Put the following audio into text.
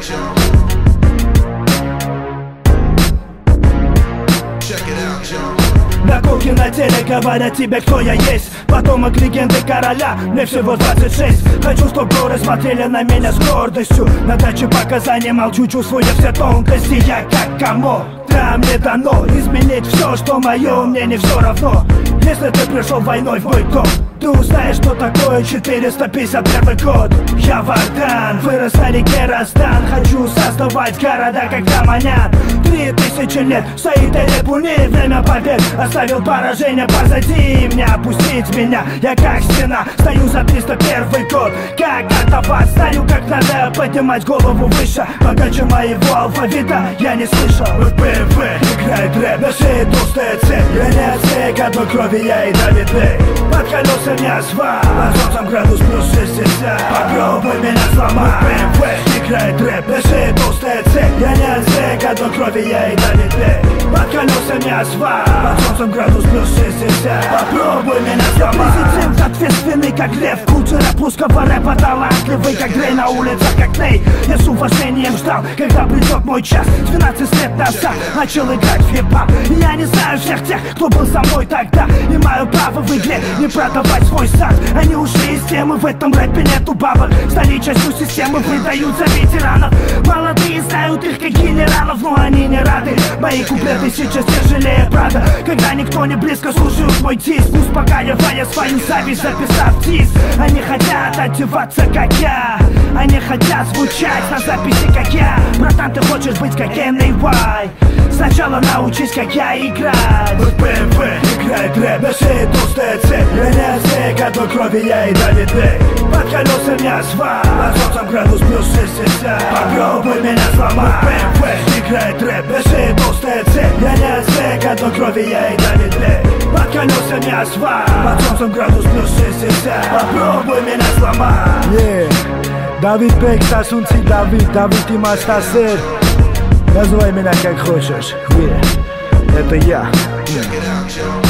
На кухне на теле говорят тебе, кто я есть. Потомок легенды короля, мне всего 26. Хочу, чтоб горы смотрели на меня с гордостью. На даче показания молчу, чувствую все тонкости. Я как кому там не дано изменить все, что мое, мне не все равно. Если ты пришел войной в мой дом, ты узнаешь, что такое 451 год. Я Вардан, вырос на реке Раздан. Хочу создавать города, как Таманян. 3000 лет стоит Эребуни, время побед оставил поражение позади. Мне опустить меня, я как стена. Стою за 301 год, как атовать. Знаю, как надо поднимать голову выше. Богаче моего алфавита я не слышал. ВПВ играет рэп, на шее толстая цепь. Я не отсек одной крови, я ядовитый. Под колесами асфальт, под солнцем градус плюс 60. Попробуй меня сломать. ВПВ играет рэп, на шее толстая цепь. Я не отсек одной крови, я ядовитый. Под колесами асфальт, под солнцем градус плюс 60. Попробуй меня сломать. Президент ответственный, как лев. Культура русского рэпа талантливый, как Дрей на улицах, как Ней. Я с уважением ждал, когда придет мой час. 12 лет назад начал играть в хип-хоп. Я не знаю всех тех, кто был со мной тогда. Имею право в игре не продавать свой сад. Они ушли из темы, в этом рэпе нету бабок. Стали частью системы, выдают за ветеранов. Молодые знают их как генералов, но они не рады. Мои куплеты сейчас тяжелее брата. Когда никто не близко слушают мой диск, успокаивая свою зависть, записав диск. Они хотят одеваться как я, они хотят звучать на записи как я. Братан, ты хочешь быть как NAY? Сначала научись, как я играть. ВПВ играет рэп, на шее толстая цепь. Я не отсек одной крови, я ядовитый. Под колесами асфальт, под солнцем градус плюс 60. Попробуй меня сломать. ВПВ играет рэп, на шее толстая цепь. Я не отсек одной крови, я ядовитый. Под колесами асфальт, под солнцем градус плюс 60. Попробуй меня сломать. Давид Бек, Сасунци Давид, Давид и Мастасер. Называй меня как хочешь, это я.